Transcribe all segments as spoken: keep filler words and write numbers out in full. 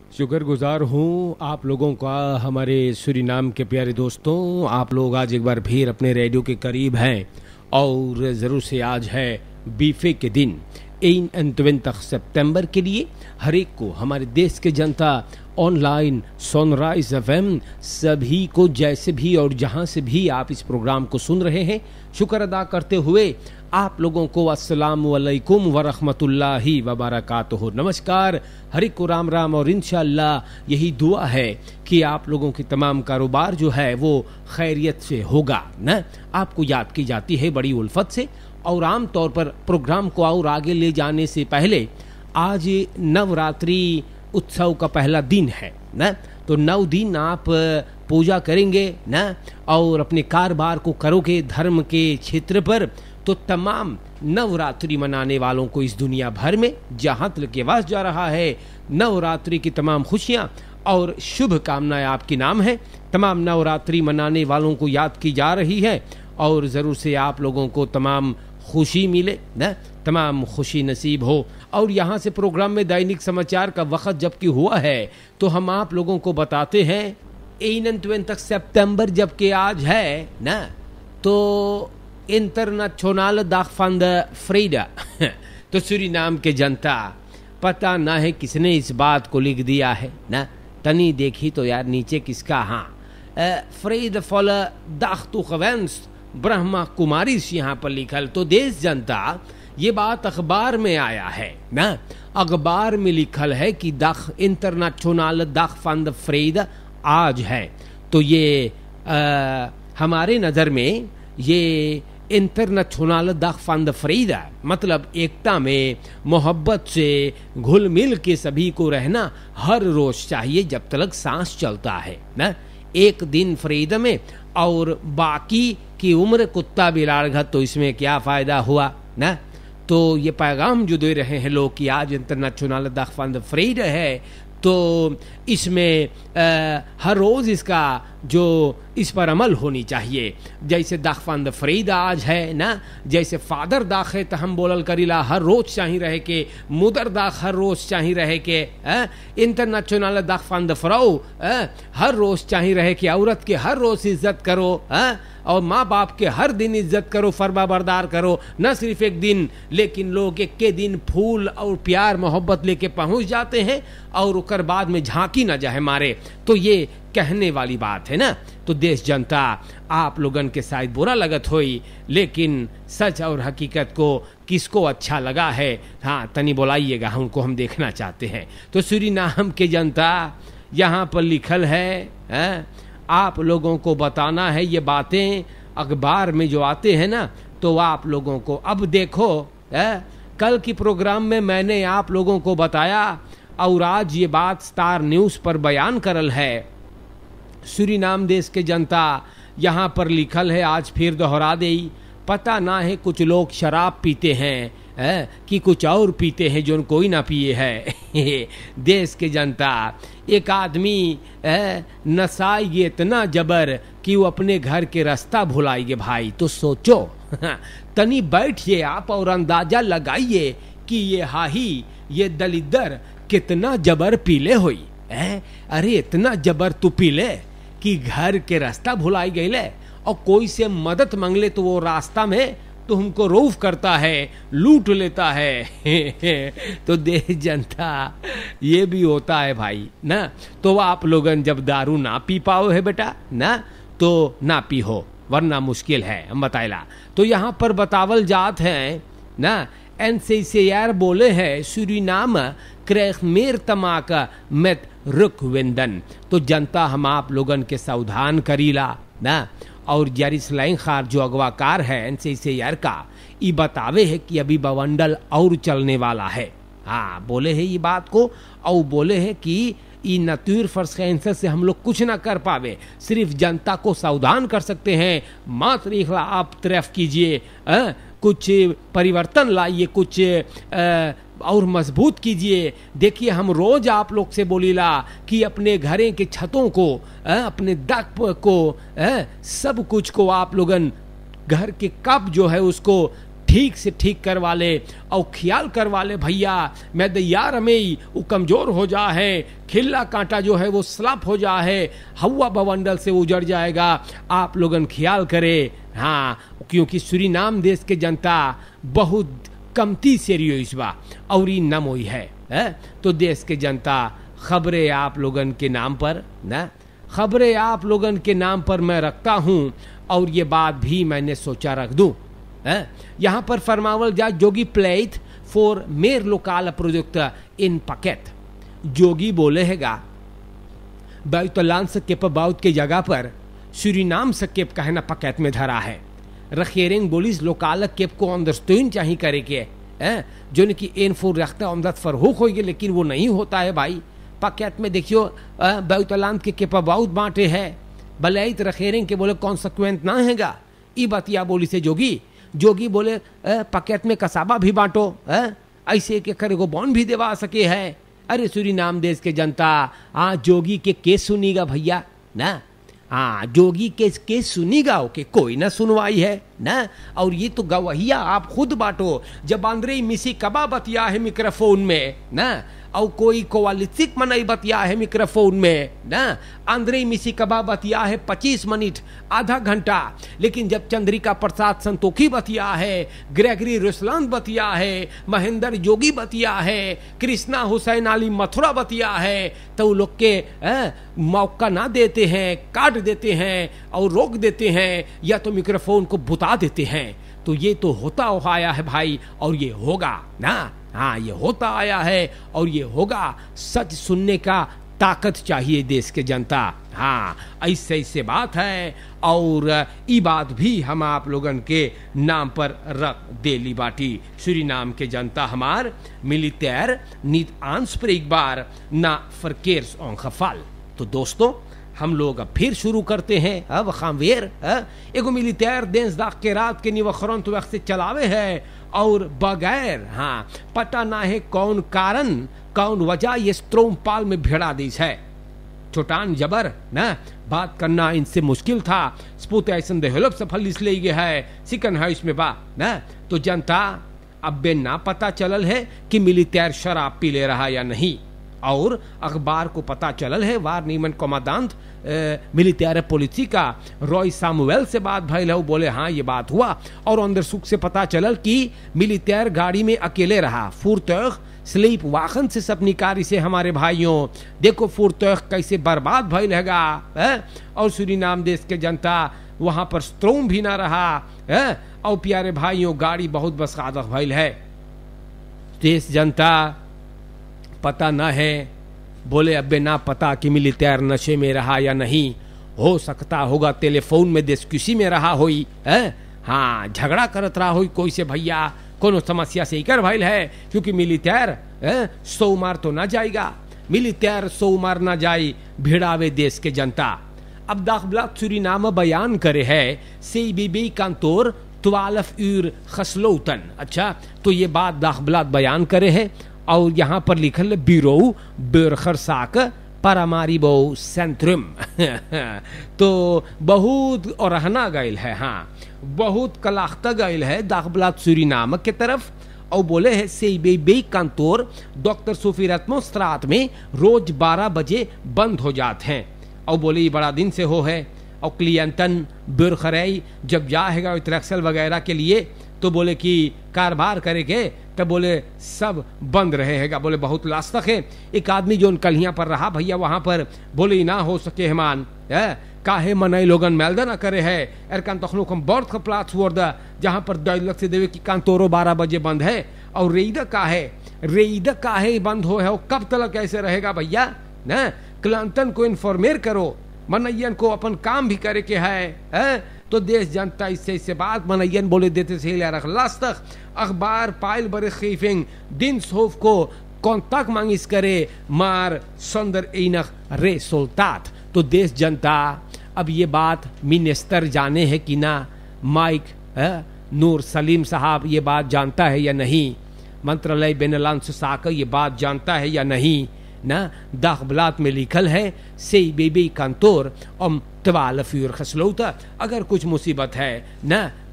शुक्रगुजार हूँ आप लोगों का, हमारे सूरीनाम के प्यारे दोस्तों। आप लोग आज एक बार फिर अपने रेडियो के करीब हैं और ज़रूर से आज है बीफे के दिन इकतीस सितंबर के लिए हर एक को, हमारे देश के जनता ऑनलाइन सनराइज एफएम सभी को जैसे भी और जहां से भी आप इस प्रोग्राम को सुन रहे हैं, शुक्र अदा करते हुए आप लोगों को अस्सलाम वालेकुम वरहमतुल्लाहि वबरकातुहू, नमस्कार, हरि को राम राम। और इंशाअल्लाह यही दुआ है कि आप लोगों की तमाम कारोबार जो है वो खैरियत से होगा ना। आपको याद की जाती है बड़ी उल्फत से, और आम तौर पर प्रोग्राम को और आगे ले जाने से पहले आज नवरात्रि उत्सव का पहला दिन है ना, तो नौ दिन आप पूजा करेंगे ना और अपने कारोबार को करोगे धर्म के क्षेत्र पर, तो तमाम नवरात्रि मनाने वालों को इस दुनिया भर में जहाँ तक की आवाज़ जा रहा है, नवरात्रि की तमाम खुशियाँ और शुभ कामनाएं आपके नाम है। तमाम नवरात्रि मनाने वालों को याद की जा रही है और ज़रूर से आप लोगों को तमाम खुशी मिले ना, तमाम खुशी नसीब हो। और यहाँ से प्रोग्राम में दैनिक समाचार का वक्त जबकि हुआ है तो हम आप लोगों को बताते हैं इकतीस सितंबर जबकि आज है ना, तो international dag van de vrede। तो सूरीनाम के जनता, पता ना है किसने इस बात को लिख दिया है ना, तनी देखी तो यार नीचे किसका, हाँ vredevolle dag toegewenst Brahma Kumari यहाँ पर लिखल। तो देश जनता, ये बात अखबार में आया है ना, अखबार में लिखल है कि dag international dag van de vrede आज है। तो ये आ, हमारे नज़र में ये international dag van de vrede मतलब एकता में, मोहब्बत से घुल मिल के सभी को रहना हर रोज चाहिए जब तक सांस चलता है ना। एक दिन फ्रीद में और बाकी की उम्र कुत्ता बिलाड़ घर, तो इसमें क्या फ़ायदा हुआ ना। तो ये पैगाम जो दे रहे हैं लोग कि आज international dag van de vrede है, तो इसमें आ, हर रोज़ इसका जो इस पर अमल होनी चाहिए। जैसे dag van de vrede आज है ना, जैसे फादर दाग है तो हम बोलल करीला हर रोज़ चाही रहे के, मुदर दाग हर रोज़ चाही रहे के, international dag van de vrouw हर रोज़ चाही रहे कि औरत के हर रोज़ इज्जत करो आ, और माँ बाप के हर दिन इज्जत करो, फरमा बरदार करो, न सिर्फ एक दिन। लेकिन लोग एक के दिन फूल और प्यार मोहब्बत लेके पहुँच जाते हैं और उकर बाद में झांकी न जाए मारे, तो ये कहने वाली बात है ना। तो देश जनता, आप लोगन के शायद बुरा लगत होई, लेकिन सच और हकीकत को किसको अच्छा लगा है, हाँ तनी बोलाइएगा, उनको हम देखना चाहते हैं। तो सूरीनाम के जनता, यहाँ पर लिखल है, है आप लोगों को बताना है ये बातें अखबार में जो आते हैं ना, तो आप लोगों को अब देखो है, कल की प्रोग्राम में मैंने आप लोगों को बताया और आज ये बात स्टार न्यूज़ पर बयान करल है। सूरीनाम देश के जनता, यहाँ पर लिखल है, आज फिर दोहरा दे, पता ना है कुछ लोग शराब पीते हैं है कि कुछ और पीते हैं जो कोई ना पिए है। देश के जनता, एक आदमी नशाई इतना जबर कि वो अपने घर के रास्ता भुलाएंगे भाई। तो सोचो, तनी बैठिए आप और अंदाजा लगाइए कि ये हाही, ये दलिदर कितना जबर पीले हुई है। अरे इतना जबर तू पीले कि घर के रास्ता भुलाई गईले, और कोई से मदद मांगले तो वो रास्ता में तो हमको रौफ करता है, लूट लेता है। तो देश जनता, ये भी होता है भाई ना। तो आप लोगन जब दारू ना पी पाओ है बेटा ना, तो ना पी हो, वरना मुश्किल है, हम बताइला। तो यहाँ पर बतावल जात है ना, एनसीसीआर बोले हैं सूरीनाम क्रेख मेर तमाका मेत रुक वेंदन। तो जनता, हम आप लोगन के सावधान करीला ना, और जारिस्लाइन खार जो अगवाकार है एनसीसीआर का, ये बतावे है कि अभी बवंडल और चलने वाला है। हाँ बोले है ये बात को, और बोले है कि ये नतूर फर्स कैंसर से हम लोग कुछ ना कर पावे, सिर्फ जनता को सावधान कर सकते हैं। मात्र एक आप तरफ कीजिए, कुछ परिवर्तन लाइए, कुछ आ, और मजबूत कीजिए। देखिए, हम रोज आप लोग से बोलीला कि अपने घरे के छतों को, अपने दक को, सब कुछ को आप लोगन घर के कप जो है उसको ठीक से ठीक करवा ले और ख्याल करवा ले भैया, मैं दैयार में वो कमजोर हो जा है, खिल्ला कांटा जो है वो स्लप हो जा है, हवा बवंडल से उजड़ जाएगा। आप लोगन ख्याल करे। हाँ, क्योंकि सूरीनाम देश के जनता बहुत कमती सीरियस बा और ई नमोई है, है? तो देश के जनता खबरें आप लोगन के नाम पर ना खबरें आप लोगन के नाम पर मैं रखता हूँ, और ये बात भी मैंने सोचा रख दूं। यहाँ पर फरमावल जा जोगी प्लेट फॉर मेर लोकाल प्रोजेक्ट इन पकेट। जोगी बोले हैगा बैतलान से केप बाउत के जगह पर सूरीनाम से केप कहना पकेट में धरा है। रखेरेंग बोलिस लोकाल केप को अंडरस्टैंड चाहिए करे के है, जो कि एन फोर रखता अमदत फरहुक होगी, लेकिन वो नहीं होता है भाई। पकेट में देखियो बैतलान के केप बाउत बांटे है, बलैत रखेरेंग के बोले कॉन्सिक्वेंट ना हैगा। ई बतिया बोली से जोगी जोगी बोले पकेट में कसाबा भी बांटो, ऐसे के करे को बॉन्ड भी देवा सके है। अरे सूरीनाम देश के जनता, हाँ जोगी के केस सुनीगा भैया ना, हाँ जोगी के केस सुनीगा ओके, कोई ना सुनवाई है ना। और ये तो गवाहिया आप खुद बांटो। जब आंद्रे मिसी कबा बतिया है मिक्रोफोन में ना, और कोई कोवालिसिक मनई बतिया है मिक्रोफोन में ना, आंद्रे मिसी कबा बतिया है पच्चीस मिनट आधा घंटा। लेकिन जब चंद्रिका प्रसाद संतोखी बतिया है, ग्रेगरी रुसलान बतिया है, महेंद्र जोगी बतिया है, कृष्णा हुसैन अली मथुरा बतिया है, तो वो लोग के ए, मौका ना देते हैं, काट देते हैं और रोक देते हैं, या तो मिक्रोफोन को बुता देते हैं। तो ये तो होता आया है भाई, और ये होगा ना। हाँ, ये होता आया है और ये होगा। सच सुनने का ताकत चाहिए देश के जनता। हाँ, ऐसे ऐसे बात है, और ये बात भी हम आप लोगन के नाम पर रख देली बाटी। सूरीनाम के जनता हमार मिलिटेर नीत आंस पर एक बार ना फरकेर्स ऑन खफाल। तो दोस्तों, हम लोग अब फिर शुरू करते हैं। अब खामवेर एगो मिलिटेर देश दाख के रात के निवखरन तो वक्त से चलावे है, और बगैर हाँ पता ना है कौन कारण कौन वजह ये स्ट्रोम पाल में भिड़ा दी है। छोटान जबर ना बात करना इनसे मुश्किल था। स्पूत ऐसा देहलब सफल इसलिए गया है सिकन है इसमें बा ना। तो जनता अब बे ना पता चलल है कि मिलिटेर शराब पी ले रहा या नहीं, और अखबार को पता चलल है वार नीमन कमांडांट मिलिटेर पुलिसी का रॉय सामुएल से बात भइल है। वो बोले हाँ ये बात हुआ, और अंदर सुख से पता चलल कि मिलिटेर गाड़ी में अकेले रहा। फुरतौख स्लीप वाहन से सपनी कारी से हमारे भाइयों देखो फुरतौख कैसे बर्बाद भइल हैगा है? और सूरीनाम देश के जनता वहां पर स्ट्रोम भी ना रहा है, और प्यारे भाइयों गाड़ी बहुत बसकादक भइल है। देश जनता पता ना है, बोले अबे ना पता कि मिलिटेर नशे में रहा या नहीं, हो सकता होगा टेलीफोन में डिस्कसी में रहा होई है, हाँ झगड़ा करत रहा होई कोई से भैया कोनो समस्या से कर भइल है। क्योंकि मिलिटेर सौ मार तो ना जाएगा, मिलिटेर सौ मार ना जाई भिड़ावे देश के जनता। अब दाखबलात सूरीनाम बयान करे है से बीबी कांतोर ट्वेल्व यूर खसलोतन। अच्छा, तो ये बात दाखबलात बयान करे है, और यहाँ पर लिखल बीरो बेरखरसाक पारामारिबो सेंट्रम। तो बहुत और रहना गईल है, हाँ बहुत कलाख्ता गईल है दाखबलात सूरीनाम के तरफ। और बोले है से बे कांतोर डॉक्टर सूफी रत्मो स्त्रात में रोज बारह बजे बंद हो जाते हैं। और बोले ये बड़ा दिन से हो है, और क्लियंटन बुरखरई जब जाएगा इतरक्सल वगैरह के लिए तो बोले कि कारोबार करे के, तब बोले सब बंद रहेगा। बोले बहुत लाश तक है। एक आदमी जो कलियां पर रहा भैया वहां पर, बोले ना हो सके हेमान है काहे मनई लोगन मेलदा ना करे है एर कान तखनो कम बर्थ का प्लाट हुआ दा जहां पर दैलक से देवे की कान तोरो बारह बजे बंद है। और रेईदा काहे रेईदा काहे बंद हो है, कब तक ऐसे रहेगा भैया ना। क्लांतन को इन्फॉर्मेर करो, मनैयन को अपन काम भी करे के है, है? तो देश जनता इससे इससे बात मनैयन बोले देते से रख लास्ट तक अखबार पाइल बरे खीफिंग दिन सोफ को कौन तक मांगिस करे मार सुंदर इनक रे सोल्तात। तो देश जनता अब ये बात मिनिस्टर जाने है कि ना, माइक है? नूर सलीम साहब ये बात जानता है या नहीं, मंत्रालय बेनलान सुसाक ये बात जानता है या नहीं ना। दाखबलात में लिखल है से बेबी कांतोर अम तवाल फ्यूर खसलौता, अगर कुछ मुसीबत है ना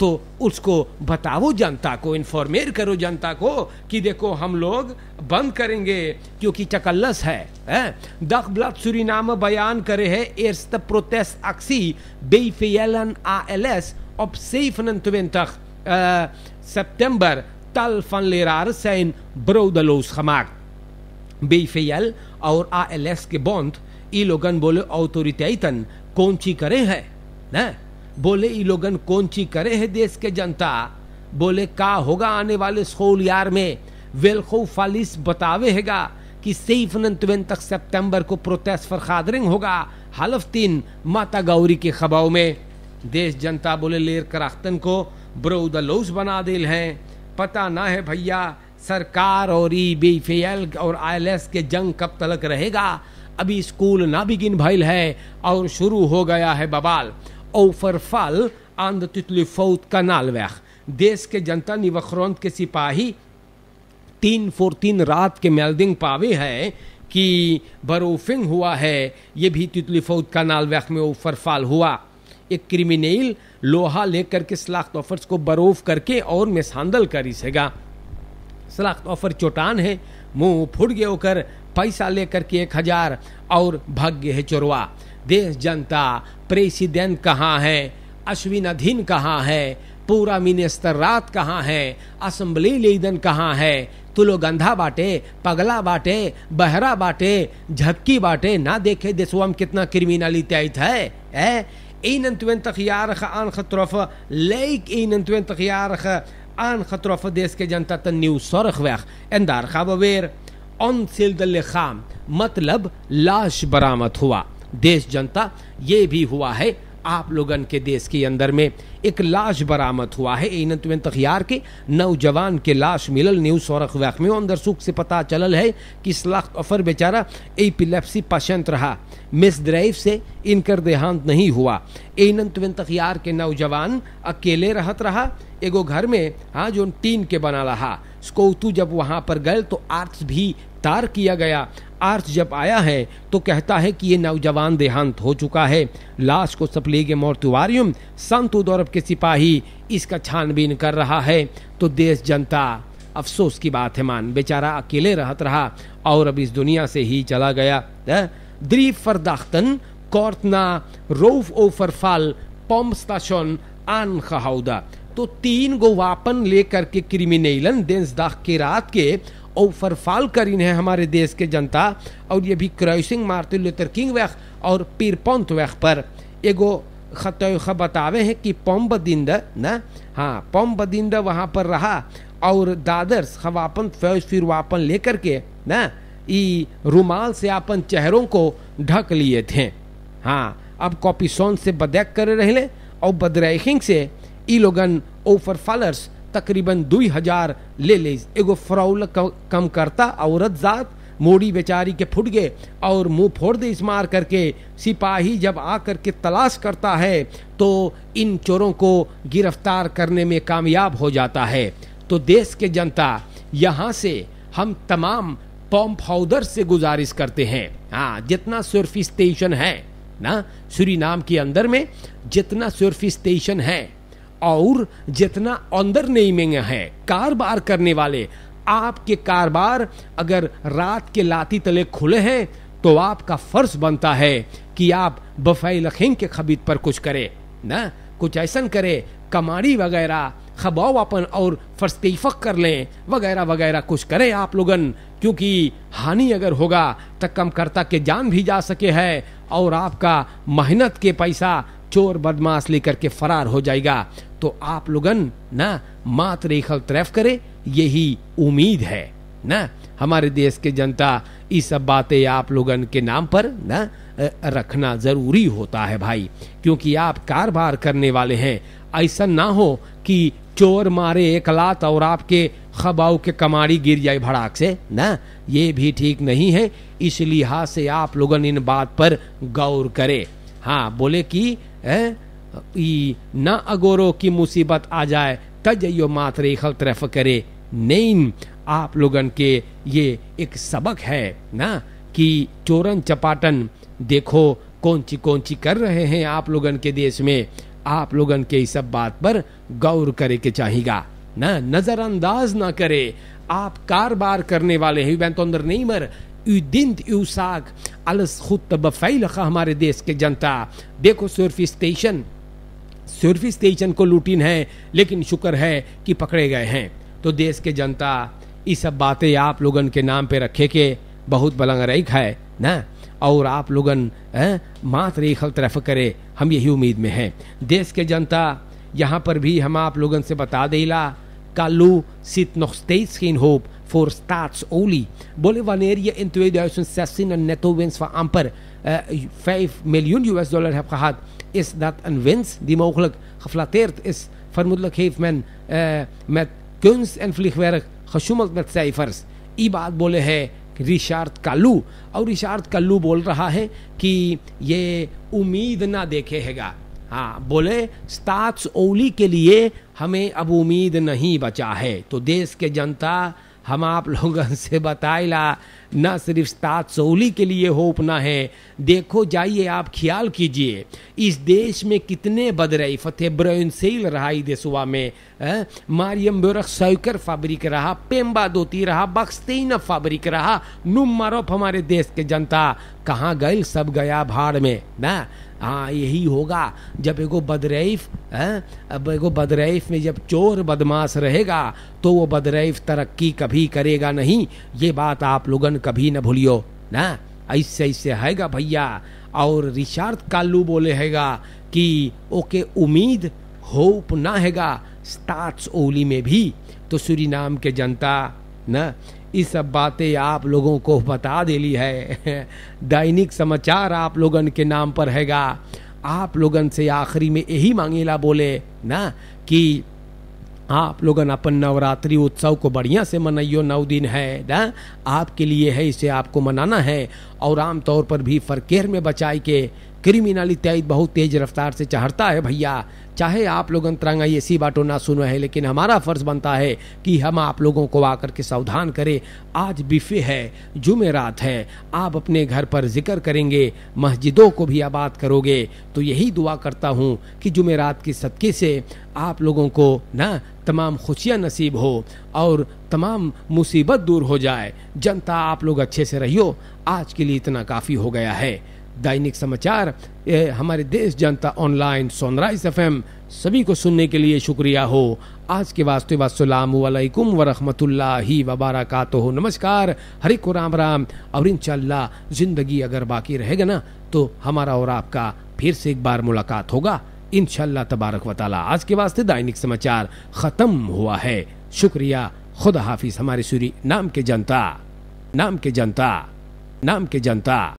तो उसको बताओ, जनता को इन्फॉर्मेट करो जनता को कि देखो हम लोग बंद करेंगे क्योंकि चकल्लस है, है? Dagblad Suriname bejaan करे है eerste protestactie B V L en A L S op zevenentwintig uh, september. Tal van leraren zijn broodeloos gemaakt. B V L और A L S के बॉन्ड ई लोगन बोले ऑथोरिटेटन कौन ची करे है ना, बोले ई लोगन कौन ची करे है देश के जनता, बोले का होगा आने वाले स्कूल यार में वेलखो फालिस बतावे हैगा कि zevenentwintig सितंबर को प्रोटेस्ट फरखादरिंग होगा हलफ तीन माता गौरी के खबाव में। देश जनता बोले लेर कराख्तन को ब्रोदलोस बना दिल हैं, पता ना है भैया सरकार और ई बी एफ एल और आई एल एस के जंग कब तक रहेगा। अभी स्कूल ना बिगिन भइल है और शुरू हो गया है बवाल। ओवरफॉल aan de Tutlefout kanaalweg। देश के जनता निवखरौंद के सिपाही तीन फोर्टीन रात के मेल्डिंग पावे है कि बरोफिंग हुआ है, ये भी तुतलीफौत कनालवेग में ओवरफॉल हुआ। एक क्रिमिनल लोहा लेकर के स्लाख्त ऑफर्स को बरोफ करके और मिसहांदल करी सेगा। स्लाख्त ऑफर चोटान है, मुंह फुट गए होकर पैसा लेकर के एक हजार और भाग गए है चोरवा। देश जनता प्रेसिडेंट कहाँ है, अश्विन अधीन कहाँ है, पूरा मिनिस्टर रात कहाँ है, असेंबली लीडन कहाँ है, तू लोग अंधा बाटे, पगला बाटे, बहरा बाटे, झपकी बाटे, ना देखे देशवा में कितना क्रिमिनलिटी है। ए eenentwintig jarige aangetroffen, leek eenentwintig jarige aangetroffen देश के जनता ten nieuw zorgweg। en daar gaan we weer onschuldig lichaam मतलब लाश बरामद हुआ। देश जनता ये भी हुआ है आप लोगन के देश के अंदर में एक लाश बरामद हुआ है। eenentwintig jaar के नौजवान के लाश मिलल न्यू zorgweg में। अंदर सुख से पता चलल है कि स्लाख्त ऑफर बेचारा एपिलेप्सी पेशेंट रहा, मिसड्राइव से इनकर देहांत नहीं हुआ। eenentwintig jaar के नौजवान अकेले रहत रहा एगो घर में, हाँ जो टीन के बना रहा। स्कौतू जब वहां पर गए तो आर्ट्स भी तार किया गया। आर्ट्स जब आया है तो कहता है कि ये नौजवान देहांत हो चुका है। लाश को सप्लेगे मोर्टुआरियम संतू दौरब के सिपाही इसका छानबीन कर रहा है। तो देश जनता अफसोस की बात है मान, बेचारा अकेले रहत रहा और अब इस दुनिया से ही चला गया। Drie verdachten kort na roofoverval pompstation aangehouden। तो तीन गो वापन लेकर के क्रिमिनलन दिnsdag की रात के ओवरफॉल करीन है हमारे देश के जनता। और ये भी क्रॉसिंग मार्टिन लूथर किंग वेग और पीरपोंट वेग पर। एगो खतौख बतावे है कि पोम्बदिंद ना, हाँ पोम्बदिंद वहां पर रहा और दादर्स खवापन फौज फिर वापन लेकर के ना ई रुमाल से अपन चेहरों को ढक लिए थे। हाँ अब कॉपीसोन से बदैक करे रहले और बदरैखिंग से ई लोगन ओवरफॉलर्स तकरीबन दुई हजार ले ले। एगो फ्रौल कम करता औरत जात मोड़ी बेचारी के फुट गए और मुंह फोड़ दे इस मार करके। सिपाही जब आकर के तलाश करता है तो इन चोरों को गिरफ्तार करने में कामयाब हो जाता है। तो देश के जनता यहाँ से हम तमाम पंप हाउडर से गुजारिश करते हैं, हाँ जितना सर्फिस स्टेशन है ना सूरीनाम के अंदर में, जितना सर्फिस स्टेशन है और जितना अंदर नेमिंग है कारोबार करने वाले, आपके कारोबार अगर रात के लाती तले खुले हैं तो आपका फर्ज बनता है कि आप बफाई लखिंग के खबीत पर कुछ करे ना, कुछ ऐसा करे कमाड़ी वगैरह खबाव अपन और फर्स्तीफक कर लें वगैरह वगैरह कुछ करें आप लोगन, क्योंकि हानि अगर होगा तो कम करता के जान भी जा सके है और आपका मेहनत के पैसा चोर बदमाश लेकर के फरार हो जाएगा। तो आप लोगन ना मात्र एक तरफ करे, यही उम्मीद है ना। हमारे देश के जनता इस सब बातें आप लोगन के नाम पर ना रखना जरूरी होता है भाई, क्योंकि आप कारोबार करने वाले हैं। ऐसा ना हो कि चोर मारे एक लात और आपके खबाव के कमाड़ी गिर जाए भड़ाक से ना, ये भी ठीक नहीं है। इस लिहाज से आप लोगन इन बात पर गौर करें। हाँ बोले कि ना अगोरो की मुसीबत आ जाए तजयो मात्र एक तरफ करे नहीं। आप लोगन के ये एक सबक है ना कि चोरन चपाटन देखो कौन ची कौन ची कर रहे हैं आप लोगन के देश में। आप लोगन के इस सब बात पर गौर करे के चाहिएगा ना, नजरअंदाज ना करे। आप कारोबार करने वाले हैं, ben ondernemer, u dient uw zaak alles goed te beveiligen हमारे देश के जनता। देखो सर्विस स्टेशन सर्विस स्टेशन को लूटिन है, लेकिन शुक्र है कि पकड़े गए हैं। तो देश के जनता ये सब बातें आप लोगन के नाम पे रखे के बहुत बलंगरेक है ना, और आप लोगन मात्र एक हल तरफ करे, हम यही उम्मीद में हैं। देश के जनता यहाँ पर भी हम आप लोगन से बता देला, Kalou zit nog steeds geen hoop voor staatsolie. Bolle wanneer je in tweeduizend zestien een netto winst van amper uh, vijf miljoen U S dollar hebt gehad, is dat een winst die mogelijk geflatteerd is. Vermoedelijk heeft men uh, met kunst en vliegwerk gesjoemeld met cijfers. ये बात बोले है Richard Kalu, और Richard Kalu बोल रहा है कि ये उम्मीद ना देखेगा। हाँ, बोले स्टाट्सओली के लिए हमें अब उम्मीद नहीं बचा है। तो देश के जनता हम आप लोगों से बताइला, न सिर्फ स्टाट्सओली के लिए होप ना है। देखो जाइए, आप ख्याल कीजिए इस देश में कितने बदरई फतेह ब्राउनसेल रहा, इस देशवा में मारियम बुरख सौकर फैब्रिक रहा, पेम्बा दोती रहा, बक्सतीन फैब्रिक रहा, नुमारोप हमारे देश के जनता कहाँ गए? सब गया भाड़ में ना। हाँ, यही होगा जब एगो बदरईफ अब एगो बदरईफ में जब चोर बदमाश रहेगा तो वो बदरईफ तरक्की कभी करेगा नहीं। ये बात आप लोगन कभी न भूलियो ना, ऐसे ऐसे हैगा भैया। और रिचार्ड कालू बोले हैगा कि ओके उम्मीद होप ना हैगा स्टाट्सओली में भी। तो सूरीनाम के जनता ना ये सब बातें आप लोगों को बता देली है। दैनिक समाचार आप लोगन के नाम पर हैगा। आप लोगन से आखिरी में यही मांगेला बोले ना कि आप लोगन अपन नवरात्रि उत्सव को बढ़िया से मनाइयो। नौ दिन है ना, आपके लिए है, इसे आपको मनाना है। और आम तौर पर भी फरकेर में बचाई के क्रिमिनलिटी बहुत तेज रफ्तार से चढ़ता है भैया। चाहे आप लोग अंतरंगा ऐसी बातों ना सुनो है, लेकिन हमारा फर्ज बनता है कि हम आप लोगों को आकर के सावधान करें। आज बिफे है, जुमेरात है, आप अपने घर पर जिक्र करेंगे, मस्जिदों को भी आबाद करोगे। तो यही दुआ करता हूँ कि जुमेरात की सदके से आप लोगों को ना तमाम खुशियाँ नसीब हो और तमाम मुसीबत दूर हो जाए। जनता आप लोग अच्छे से रहियो। आज के लिए इतना काफ़ी हो गया है। दैनिक समाचार हमारे देश जनता ऑनलाइन सनराइज एफएम सभी को सुनने के लिए शुक्रिया हो। आज के वास्ते वस्सलाम वालेकुम व रहमतुल्लाहि व बरकातुहू। नमस्कार, हरे को राम राम। और इंशाअल्लाह जिंदगी अगर बाकी रहेगा ना तो हमारा और आपका फिर से एक बार मुलाकात होगा इंशाअल्लाह तबारक व तआला। आज के वास्ते दैनिक समाचार खत्म हुआ है। शुक्रिया, खुदा हाफिज। हमारे सूरी नाम के जनता, नाम के जनता, नाम के जनता।